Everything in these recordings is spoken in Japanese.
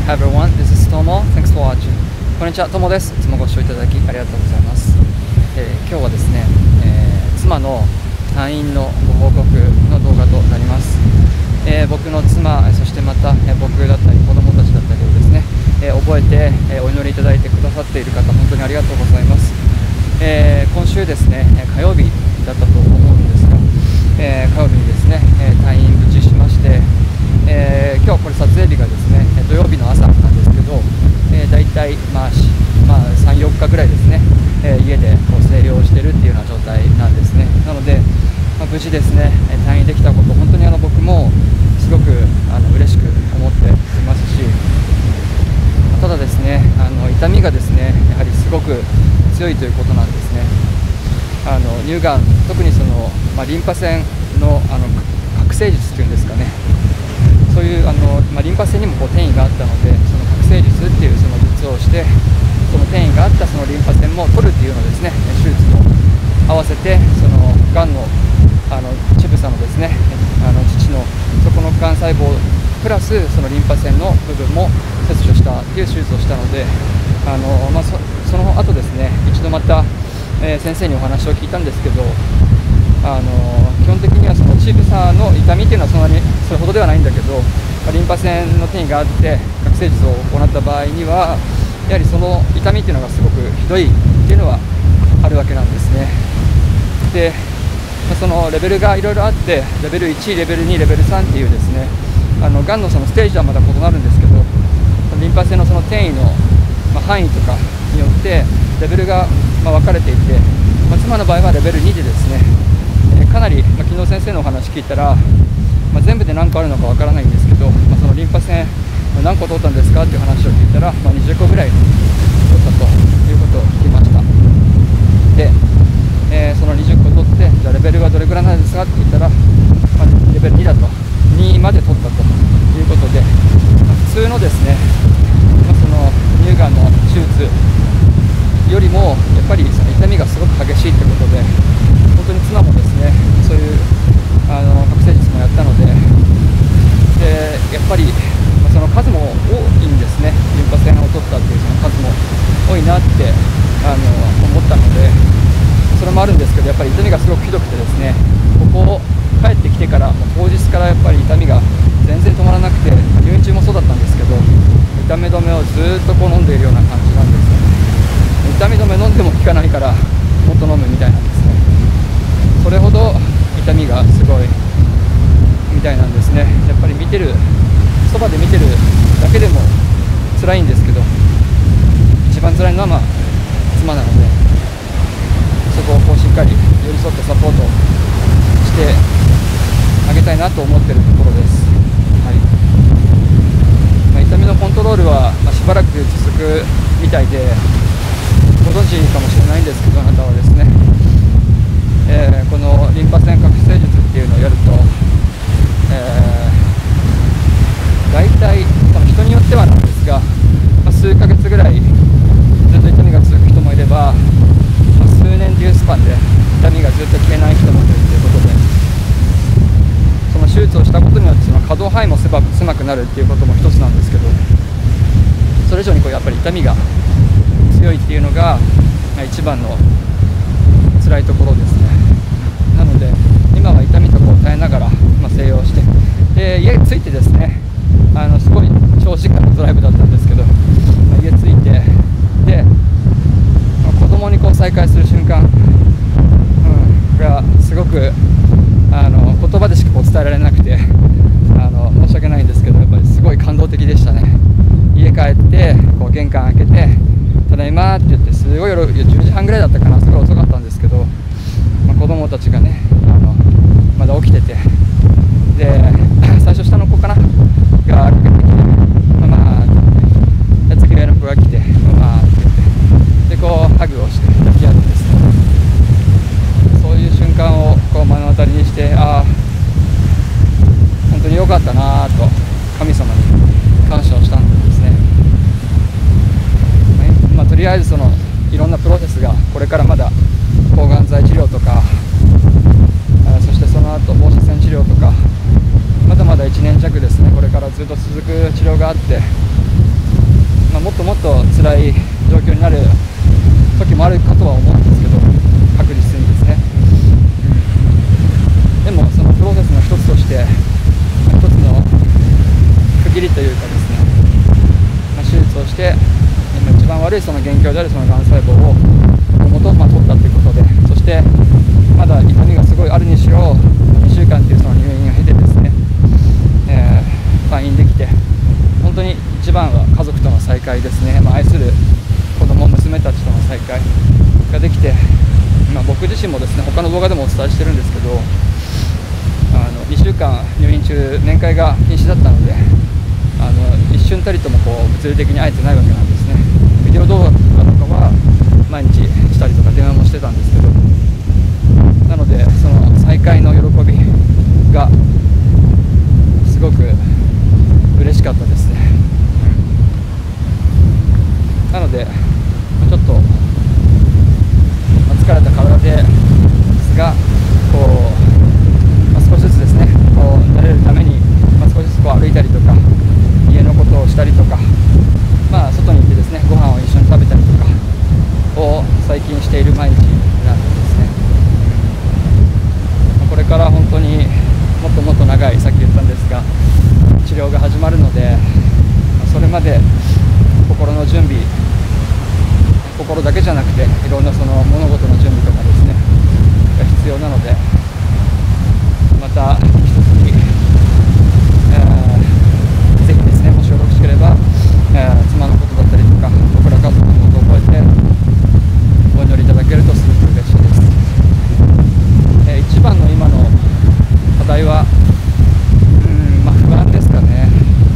Hi everyone, this is Tomo. Thanks for watching. こんにちは、Tomo です。いつもご視聴いただきありがとうございます。今日はですね、妻の退院のご報告の動画となります。僕の妻、そしてまた、僕だったり子供たちだったりをですね、覚えて、お祈りいただいてくださっている方、本当にありがとうございます。今週ですね、火曜日だったと思うんですが、火曜日にですね、退院無事しまして、今日これ撮影日がですね土曜日の朝なんですけど、だいたい3、4日ぐらいですね、家でこう静養しているっていうような状態なんですね。なので、無事ですね退院できたこと、本当に僕もすごく嬉しく思っていますし、ただですね痛みがですねやはりすごく強いということなんですね。乳がん、特にその、リンパ腺の覚醒術というんですかね、そういうリンパ腺にもこう転移があったので、その覚醒術っていうその術をして、その転移があったそのリンパ腺も取るっていうのをですね、手術も合わせて、そのがんの乳房のですね父のそこのがん細胞プラスそのリンパ腺の部分も切除したっていう手術をしたので、その後ですね一度また、先生にお話を聞いたんですけど、基本的にはその乳房の痛みっていうのはそれほどではないんだけど、リンパ腺の転移があって覚醒術を行った場合にはやはりその痛みっていうのがすごくひどいっていうのはあるわけなんですね。で、そのレベルがいろいろあって、レベル1、レベル2、レベル3っていうですねがんのそのステージはまだ異なるんですけど、リンパ腺のその転移の、範囲とかによってレベルが分かれていて、妻の場合はレベル2でですね、かなり、昨日先生のお話聞いたら、全部で何個あるのかわからないんですけど、そのリンパ腺何個取ったんですかっていう話を聞いたら、20個ぐらい取ったということを聞きました。で、その20個取って、じゃあレベルはどれぐらいなんですかって言ったら、レベル2だと、2まで取ったということで、普通のですね、その乳がんの手術よりもやっぱりその痛みがすごく激しいということで、本当に妻もですねそういう覚醒術もやったので、やっぱりその数も多いんですね。リンパ腺を取ったっていうその数も多いなって思ったので、それもあるんですけど、やっぱり痛みがすごくひどくてですね、ここ帰ってきてから当日からやっぱり痛みが全然止まらなくて、入院中もそうだったんですけど、痛み止めをずっとこう飲んでいるような感じなんですね。痛み止め飲んでも効かないからもっと飲むみたいなんですね。それほど痛みがすごいみたいなんですね。やっぱりそばで見てるだけでも辛いんですけど、一番辛いのは妻なので、そこをこうしっかり寄り添ってサポートしてあげたいなと思っているところです。はい。痛みのコントロールはしばらく続くみたいで、ご存知かもしれないんですけど、あなたはですね、このリンパ腺覚醒術っていうのをやると、大体人によってはなんですが、数ヶ月ぐらいずっと痛みが続く人もいれば、数年というスパンで痛みがずっと消えない人もいるということで、その手術をしたことによってその可動範囲も狭くなるっていうことも一つなんですけど、それ以上にやっぱり痛みが強いっていうのが一番の辛いところですね。なので今は痛みと耐えながら、静養して、で家着いてですね、すごい長時間のドライブだったんですけど、家着いて、で、子供に再会する瞬間、がすごく言葉でしか伝えられなくて、申し訳ないんですけど、やっぱりすごい感動的でしたね。家帰って玄関開けて、ただいまって言って、すごい夜10時半ぐらいだったかな、すごい遅かったんですけど、子供たちがねまだ起きてて、で最初下の子かながかけてきて、ママーって、次上の子が来て、ママーって言って、でハグをして抱き合ってですね、そういう瞬間を目の当たりにして、本当に良かったなと神様に感謝をしたんですね。とりあえずいろんなプロセスがこれからまだ抗がん剤治療とか、そしてその後放射線治療とか、まだまだ1年弱ですね、これからずっと続く治療があって、 もっともっと辛い状況になる時もあるかとは思うんですけど、確実にですね、でもそのプロセスの一つとして一つの区切りというかですね、手術をして一番悪いその元凶であるそのがん細胞をもともと取ったということで、そしてまだ痛みがすごいあるにしろ2週間というその入院を経てですね、退院できて、本当に一番は家族との再会ですね、愛する子供娘たちとの再会ができて、僕自身もですね他の動画でもお伝えしてるんですけど、2週間入院中面会が禁止だったので、一瞬たりとも物理的に会えてないわけなんですね。ビデオ動画とかは毎日したりとか電話もしてたんですけど、なのでその再会の喜びがすごく嬉しかったですね。なのでちょっと疲れた体ですが、少しずつですね慣れるために、少しずつ歩いたりとか家のことをしたりとか、外に行ってですねご飯を一緒に食べたりとかを最近している毎日なんですね。これから本当にもっともっと長い、さっき言ったんですが治療が始まるので、それまで心の準備、心だけじゃなくていろんなその物事の準備とかですねが必要なので、また引き続き、ぜひですね、もしよろしければ、妻のことだったりとか僕ら家族のことを覚えてお祈りいただけるとすごく嬉しいです。一番の今の課題は不安ですかね。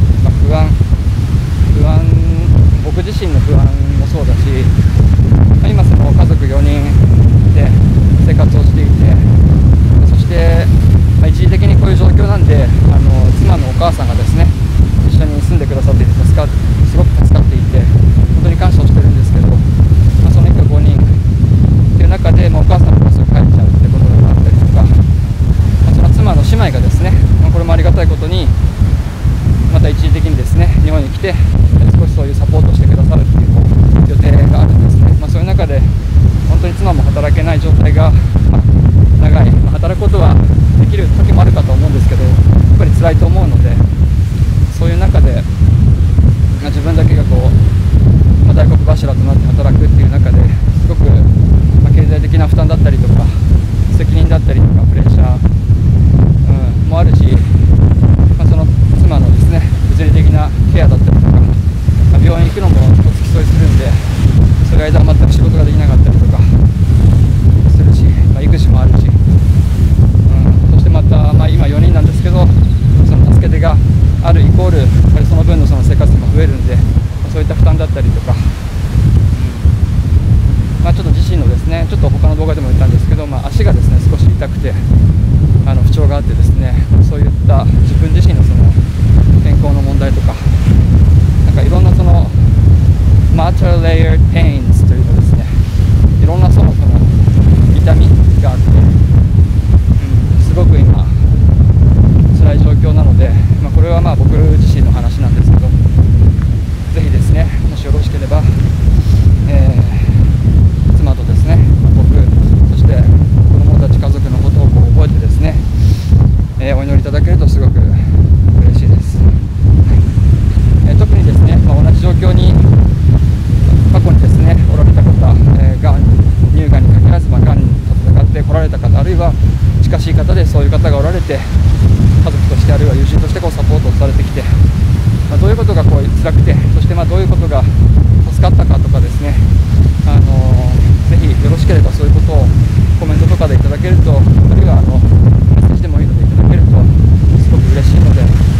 不安、僕自身の不安もそうだし、今その家族4人で生活をしていて、そして一時的にこういう状況なんで、妻のお母さんがですね一緒に住んでくださっていてすごく助かっていて本当に感謝をしてるんですけど、その一家5人っていう中で、お母さんもすぐ帰っちゃうってことがあったりとか、その妻の姉妹がですね、これもありがたいことにまた一時的にですね日本に来て少しそういうサポートしてくださるっていう予定があるんですね。そういう中で本当に妻も働けない状態が、長い、働くことはできる時もあるかと思うんですけど、やっぱり辛いと思うので、そういう中で、自分だけが大黒柱となって働くっていう中ですごく、経済的な負担だったりとか責任だったりとかプレッシャー、もあるし、その妻のですね物理的なケアだったりとか、病院行くのも付き添いするんで、それ間は全く仕事ができなかったりとかするし、育児もあるし、そしてまた、今4人なんですけど、その助け手があるイコールやっぱりその分のその生活費も増えるんで、そういった負担だったりとか、ちょっと自身のですね、ちょっと他の動画でも言ったんですけど、足がですね少し痛くて不調があってですね、そういった自分自身のその健康の問題とか、いろんなそのmulti-layered pains というかですね、いろんなその痛みがあって、すごく今辛い状況なので、これは僕自身の話なんですけど、ぜひですね、もしよろしければ、妻とですね、僕、そして子供たち家族のことを覚えてですね、お祈りいただけるとすごく嬉しいです。特にですね、同じ状況に過去にですねおられた方、乳がんに限らず、がんと戦ってこられた方、あるいは近しい方でそういう方がおられて、家族としてあるいは友人としてサポートをされてきて、どういうことが辛くて、そしてどういうことが助かったかとかですね、ぜひよろしければそういうことをコメントとかでいただけると、あるいはメッセージでもいいのでいただけるとすごく嬉しいので、